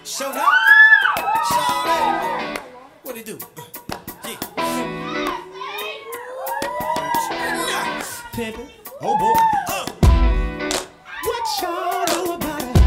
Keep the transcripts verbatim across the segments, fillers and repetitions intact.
Showed up. Showed up. What it do? Yeah. Pimpin'. Oh boy. Uh. What y'all know about a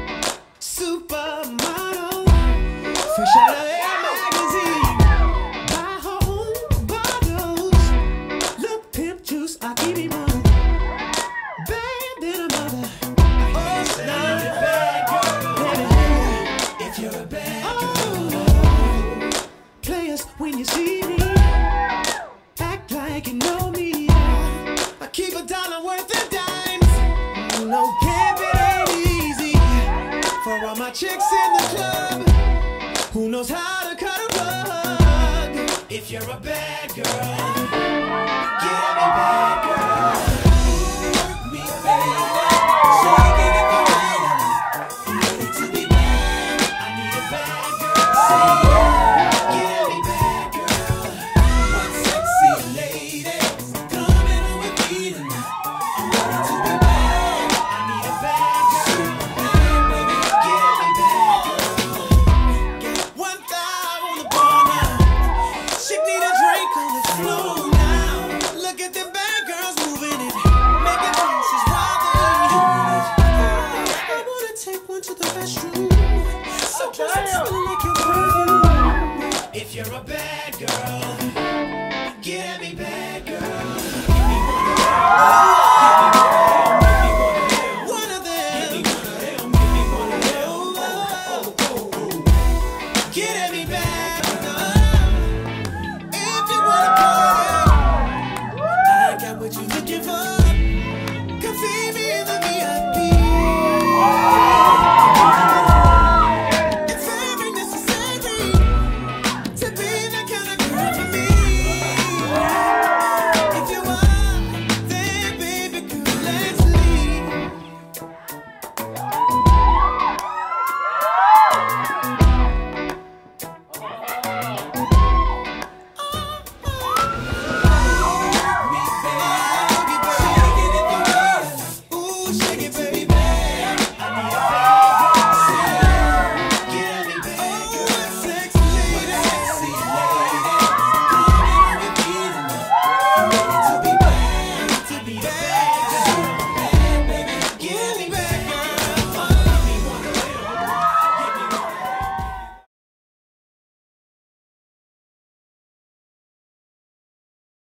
supermodel? Fresh out of Air magazine. Buy her own bottles. Look, pimp juice, I keep it on. Bad than a mother. Oh, now you're a bad girl. If you're a bad girl. Players, when you see me, act like you know me. I keep a dollar worth of dimes. No pimpin' ain't easy. For all my chicks in the club, who knows how to cut a rug? If you're a bad girl, give me bad girl. Work me, baby. Shake it if you're ready. I'm ready to be bad. I need a bad girl. Say yeah, give me bad girl. One sexy lady, come in with me tonight. I'm ready to be bad. I need a bad girl. Bad baby, give me bad girl. Get one thigh on the bar now. Chick need a drink on the floor now. Look at them bad girls moving it, making faces while they're doing it. I wanna take one to the restroom, so just smell like your perfume. If you're a bad girl.